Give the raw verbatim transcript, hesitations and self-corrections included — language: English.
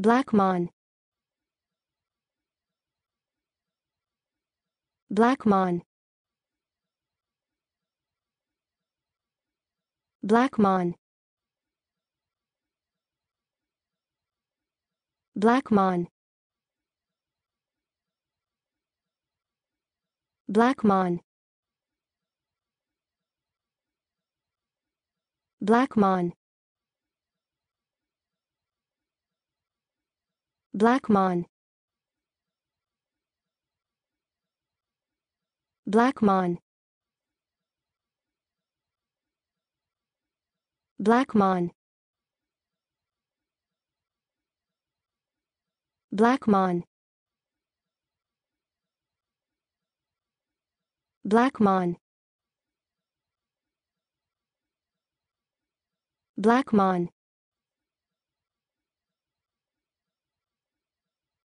Blackmon. Blackmon. Blackmon. Blackmon. Blackmon. Blackmon. Blackmon. Blackmon. Blackmon. Blackmon. Blackmon. Blackmon.